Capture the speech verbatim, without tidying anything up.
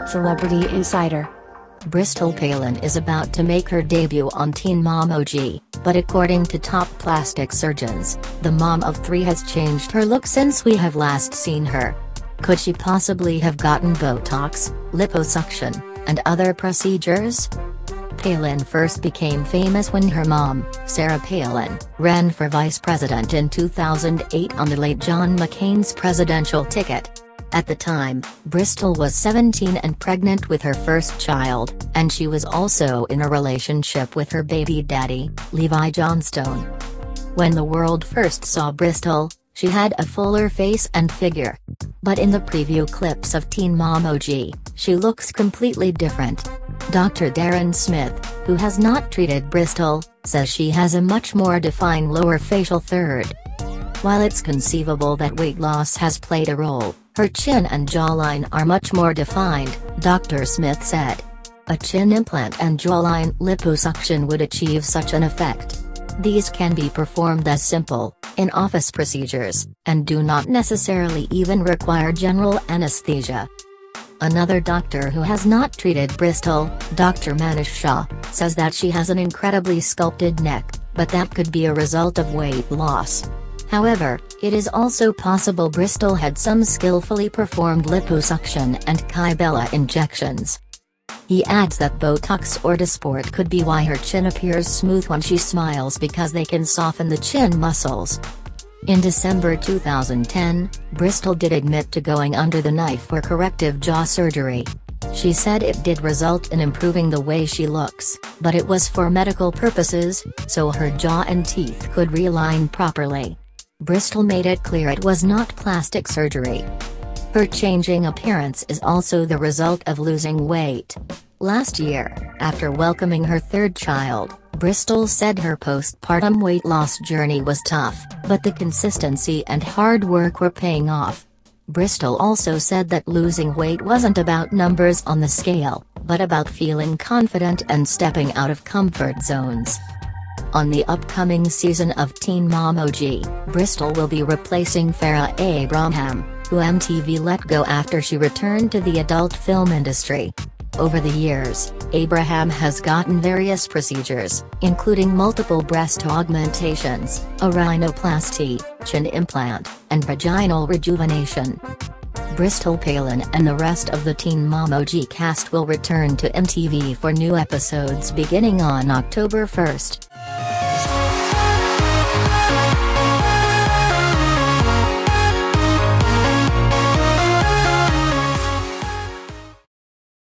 Celebrity Insider. Bristol Palin is about to make her debut on Teen Mom O G, but according to top plastic surgeons, the mom of three has changed her look since we have last seen her. Could she possibly have gotten Botox, liposuction, and other procedures? Palin first became famous when her mom, Sarah Palin, ran for vice president in two thousand eight on the late John McCain's presidential ticket. At the time, Bristol was seventeen and pregnant with her first child, and she was also in a relationship with her baby daddy, Levi Johnstone. When the world first saw Bristol, she had a fuller face and figure. But in the preview clips of Teen Mom O G, she looks completely different. Doctor Darren Smith, who has not treated Bristol, says she has a much more defined lower facial third. While it's conceivable that weight loss has played a role, her chin and jawline are much more defined, Doctor Smith said. A chin implant and jawline liposuction would achieve such an effect. These can be performed as simple, in-office procedures, and do not necessarily even require general anesthesia. Another doctor who has not treated Bristol, Doctor Manish Shah, says that she has an incredibly sculpted neck, but that could be a result of weight loss. However, it is also possible Bristol had some skillfully performed liposuction and Kybella injections. He adds that Botox or Dysport could be why her chin appears smooth when she smiles, because they can soften the chin muscles. In December two thousand ten, Bristol did admit to going under the knife for corrective jaw surgery. She said it did result in improving the way she looks, but it was for medical purposes, so her jaw and teeth could realign properly. Bristol made it clear it was not plastic surgery. Her changing appearance is also the result of losing weight. Last year, after welcoming her third child, Bristol said her postpartum weight loss journey was tough, but the consistency and hard work were paying off. Bristol also said that losing weight wasn't about numbers on the scale, but about feeling confident and stepping out of comfort zones. On the upcoming season of Teen Mom O G, Bristol will be replacing Farrah Abraham, who M T V let go after she returned to the adult film industry. Over the years, Abraham has gotten various procedures, including multiple breast augmentations, a rhinoplasty, chin implant, and vaginal rejuvenation. Bristol Palin and the rest of the Teen Mom O G cast will return to M T V for new episodes beginning on October first.